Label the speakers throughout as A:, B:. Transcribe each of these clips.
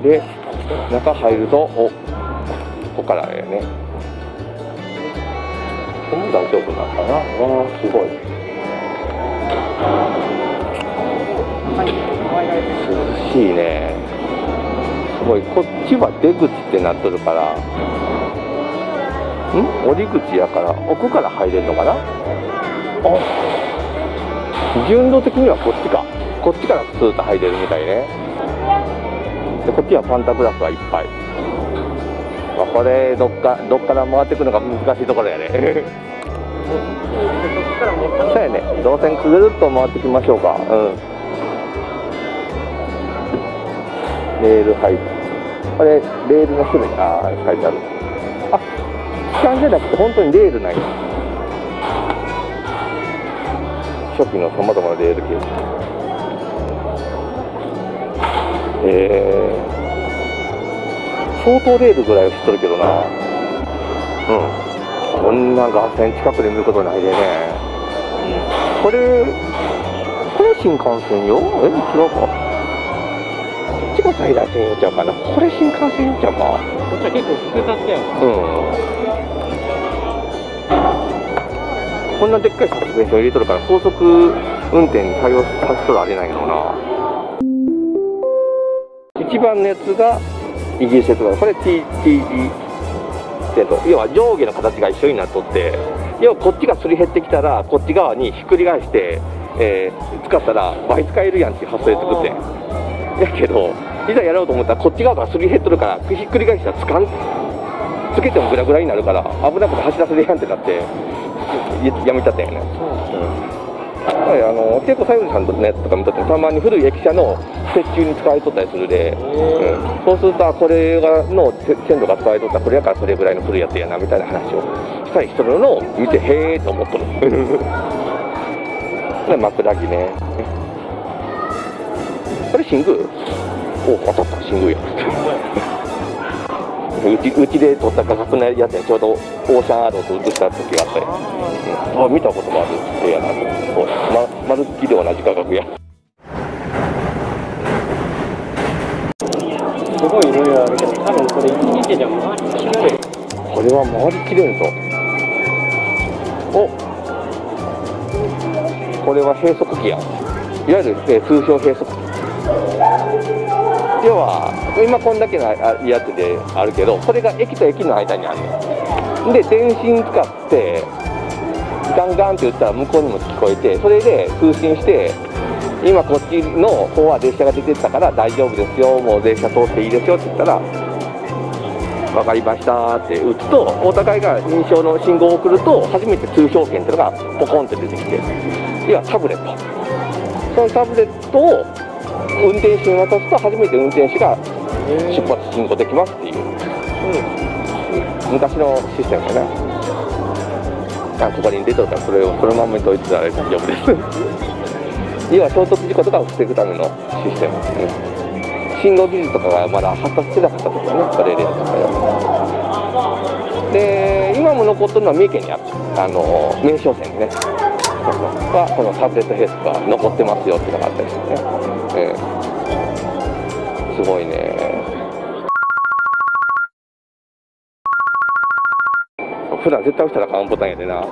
A: で中入ると、お、ここからやね。ここも大丈夫なのかな。わあ、すごい。涼しいね。すごい。こっちは出口ってなっとるから、降り口やから奥から入れるのかな。あ、順路的にはこっちか。こっちからスーッと入れるみたいね。でこっちはパンタグラフがいっぱい。まあ、これどっから回ってくるのが難しいところやね。そうやね。動線くるっと回ってきましょうか。レール入って、これレールの種類、書いてある。あ、機関じゃなくて本当にレールない。初期のさまざまなレール形式。相当レールぐらいは知っとるけどな。こんな画線近くで見ることないでね。これ新幹線よ。違うか。こっちが在来線用ちゃうかな。これ新幹線用ちゃうか。こっちは結構複雑やん。こんなでっかいサスペンション入れとるから高速運転に対応させとるあれないのな。一番のやつがイギリス鉄道。これ TTE 線と、要は上下の形が一緒になっとって、要はこっちがすり減ってきたらこっち側にひっくり返して、使ったら倍使えるやんっていう発想で作ってんやけど、いざやろうと思ったらこっち側がすり減っとるからひっくり返したらつけてもグラグラになるから危なくて走らせるやんってなってやめちゃったんやね。結構西園さんのやつとか見とってもたまに古い駅舎の鉄柱に使われとったりするで、そうするとこれの線路が使われとったらこれやからそれぐらいの古いやつやなみたいな話をしたりしとるのを見てへーと思っとる。枕木ね。これ新宮？お、当たった、新宮や。うちで撮った画角のやつにちょうどオーシャンアードと映した時があったり、見たこともある絵やなと。まるっきり同じ画角や。すごいいろいろあるけど、多分これ1日じゃ回りきれない。これは回りきれんぞ。お、これは閉塞機や。いわゆる、通称閉塞機。要は今こんだけのやつであるけど、これが駅と駅の間にあるので、電信使ってガンガンって言ったら向こうにも聞こえて、それで通信して、今こっちの方は列車が出てったから大丈夫ですよ、もう列車通っていいですよって言ったら分かりましたって打つと、お互いが認証の信号を送ると初めて通称券っていうのがポコンって出てきて、要はタブレット、そのタブレットを運転手に渡すと初めて運転手が出発信号できますっていう、昔のシステムかな。ここに出とったらそれをそのままにといてたら大丈夫です。要は衝突事故とかを防ぐためのシステム、信号技術とかがまだ発達してなかった時はね、それでやったからで、今も残ってるのは三重県にある名所線でね、はこのタブレットヘイスが残ってますよっていうのがあったりしてね、すごいね。普段絶対押したらあかんボタンやでな。押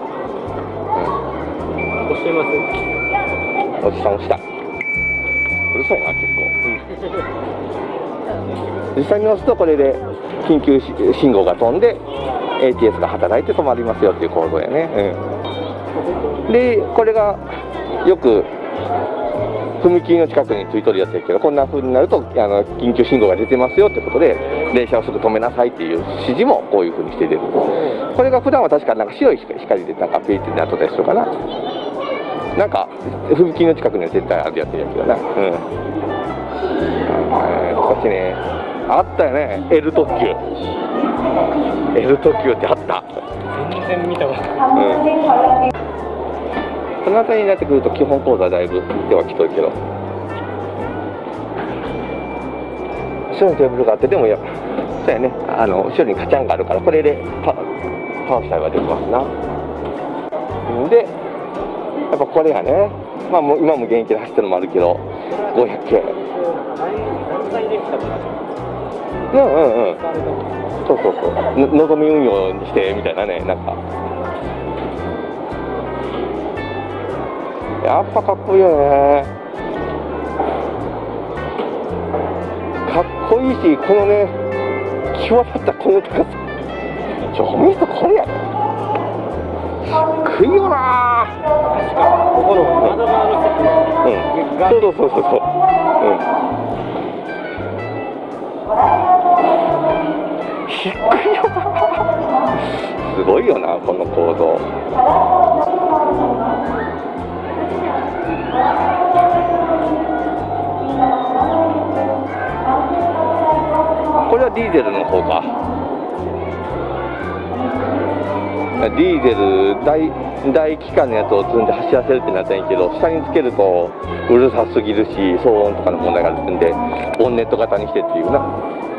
A: してます。おじさん押した。うるさいな結構。実際に押すとこれで緊急信号が飛んで ATS が働いて止まりますよっていう構造やね。でこれがよく踏切の近くについとるやつやけど、こんな風になると緊急信号が出てますよってことで電車をすぐ止めなさいっていう指示もこういう風にして出る。これが普段は確かなんか白い光でなんかピーってなっとったりするかな。なんか踏切の近くには絶対あるやつやけどな。こっちねあったよね、L 特急。L 特急ってあった。全然見たことない。この辺りになってくると基本講座だいぶではきとるけど、後ろにテーブルがあって、でもそうやね、後ろにカチャンがあるから、これでパワー機体が出てますな。でやっぱこれやね、まあもう今も現役で走ってるのもあるけど500系。 うんうんうん。そうそうそう。のぞみ運用にしてみたいなね、なんか。やっぱかっこいいよね。かっこいいし、このね、際立ったこの高さ。見るとこれや。低いよな。ここの窓側の席。うん。そうそうそうそう。うん。低いよな。すごいよな、この構造。これはディーゼルの方か。ディーゼル大機関のやつを積んで走らせるってなったんやけど、下につけるとうるさすぎるし、騒音とかの問題があるんで、ボンネット型にしてっていうな。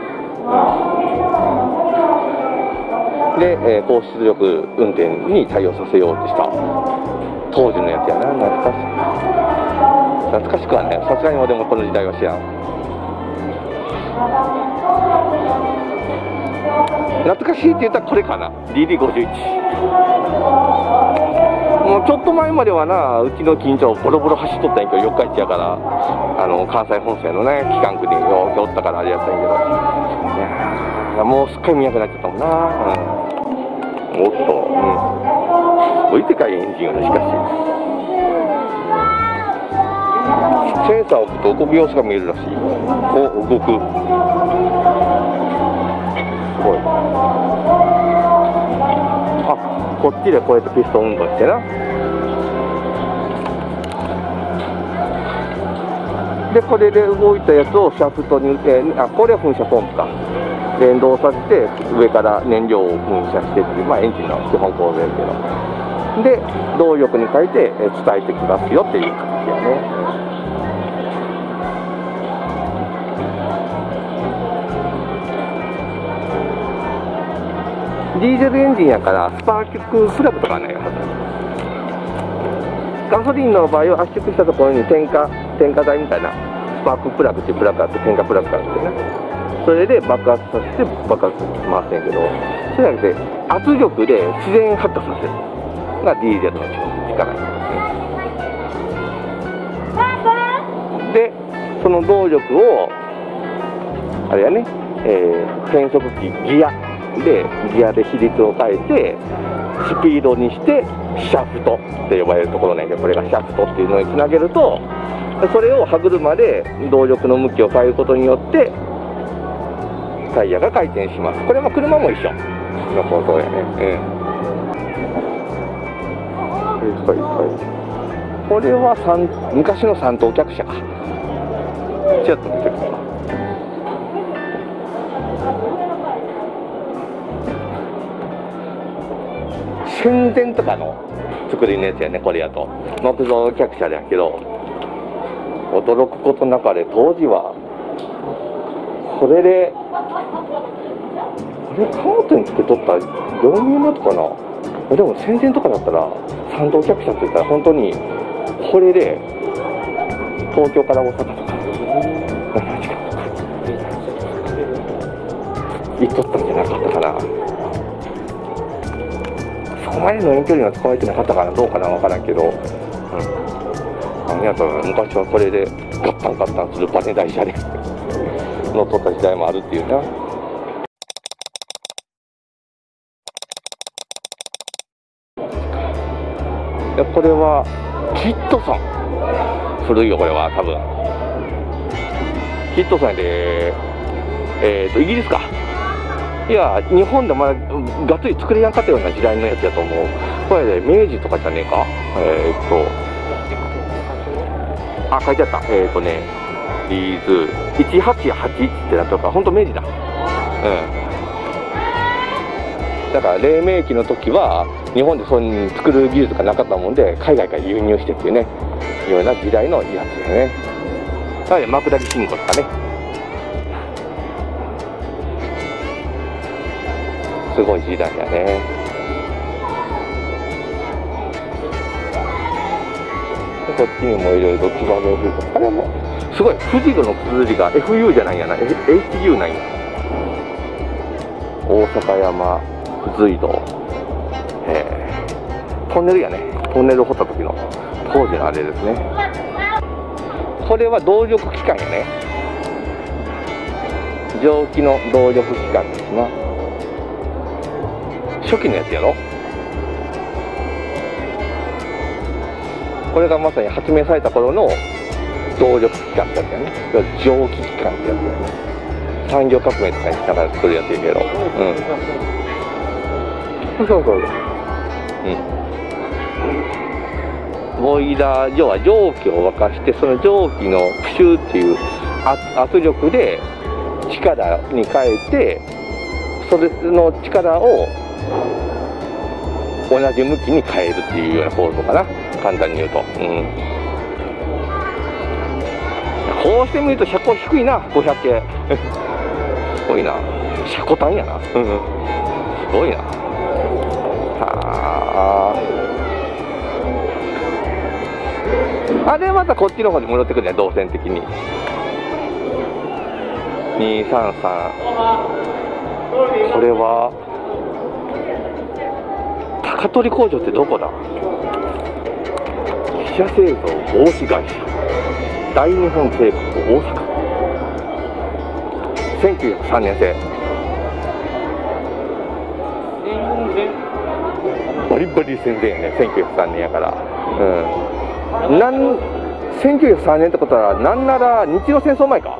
A: で、高出力運転に対応させようとした当時のやつやな。懐かしくはね、さすがに俺もこの時代は知らん。懐かしいって言ったらこれかな、 DD51。もうちょっと前まではな、うちの近所ボロボロ走っとったんやけど、四日市やから、関西本線のね機関区にようおったからあれやったんやけど、いやもうすっかり見なくなっちゃったもんな。おっと、置いてかいエンジンよね。しかしセンサーを置くと動く様子が見えるらしい。お、動く。すごい。あ、こっちでこうやってピストン運動してな。でこれで動いたやつをシャフトにこれは噴射ポンプか、連動させて上から燃料を噴射してっていう、エンジンの基本構造ですけど、で動力に変えて伝えてきますよっていう形やね。ディーゼルエンジンやからスパークプラグとかないはず。ガソリンの場合は圧縮したところに点火台みたいなスパークプラグっていうプラグがあって、点火プラグがあってね、それで爆発させて爆発回せんけど、それじゃなくて圧力で自然発火させるのがディーゼルの力なんですね。でその動力をあれやね、変速機ギアで比率を変えてスピードにしてシャフトって呼ばれるところなんやけど、これがシャフトっていうのにつなげると、それを歯車で動力の向きを変えることによってタイヤが回転します。これも車も一緒の構造やね。これは昔の三等客車か。ちょっと見てください。戦前とかの作りのやつやね、これやと。木造客車やけど、驚くことなかれ当時はこれカーテンつけとったらどう見えますかな。でも戦前とかだったら三等客車って言ったら本当にこれで東京から大阪とか7時間とか行っとったんじゃなかったかな。そこまでの遠距離は使われてなかったかな、どうかな分からんけど、昔はこれでガッタンガッタンするバネ台車で乗っとった時代もあるっていうな。これはキットソン、古いよこれは多分。キットソンでイギリスか。いや日本でまだがっつり作れやんかったような時代のやつやと思う。これで明治とかじゃねえか。書いてあった。リーズ1881ってなっとるから本当明治だ。だから黎明期の時は日本でそういう作る技術がなかったもんで海外から輸入してっていうね、ような時代のやつだよね。枕木信号とかね、すごい時代だね。こっちにもいろいろツバメフルとか、あれもすごい。富士の綴りが FU じゃないんやな、HU なんや。 大阪山隧道、トンネルやね。トンネルを掘った時の当時のあれですね。これは動力機関やね。蒸気の動力機関ですな。初期のやつやろ。これがまさに発明された頃の動力機関ってやつやね。蒸気機関ってやつやね。産業革命とかにしながら作るやつやけど、そうそう、ボイラー、要は蒸気を沸かして、その蒸気のプシューっていう圧力で力に変えて、それの力を同じ向きに変えるっていうような構造かな、簡単に言うと。こうしてみると車高低いな、500系。すごいな。車高単やな。すごいな。でまたこっちの方に戻ってくるね、動線的に。233。これは高取工場ってどこだ？自社製造防止会社大日本帝国大阪。1903年製。バリバリ戦前やね、1903年やから。1903年ってことは、なんなら日露戦争前か。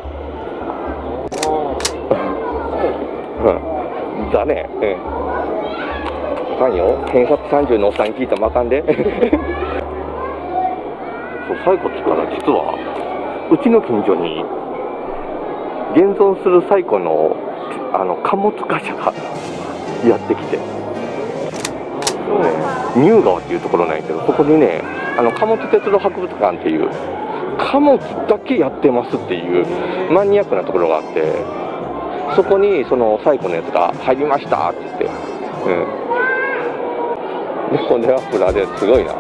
A: だね。あかんよ、偏差値30のおっさんに聞いたらあかんで。そう、最古っつったら、実はうちの近所に現存する最古の貨物貨車がやってきて、乳川っていうところなんやけど、そこにね、貨物鉄道博物館っていう貨物だけやってますっていうマニアックなところがあって、そこにその最古のやつが入りましたって言って、でこれはプラですごいな。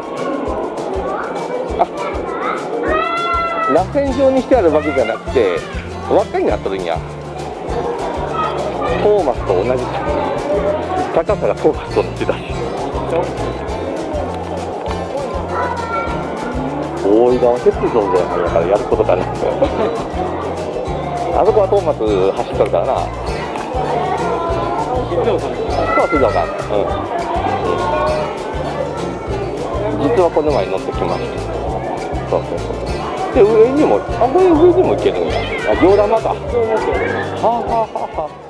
A: 螺旋状にしてあるわけじゃなくて輪っかになっとるんや。トーマスと同じ、高さがトーマスと同じだし。大井川鉄道でやからやることかな。あそこはトーマス走っとるからな。そう水道管。実はこの前に乗ってきました。そうそうそう。で上にも、これ上にも行けるんや。ジオラマか。はあはあはあはあ。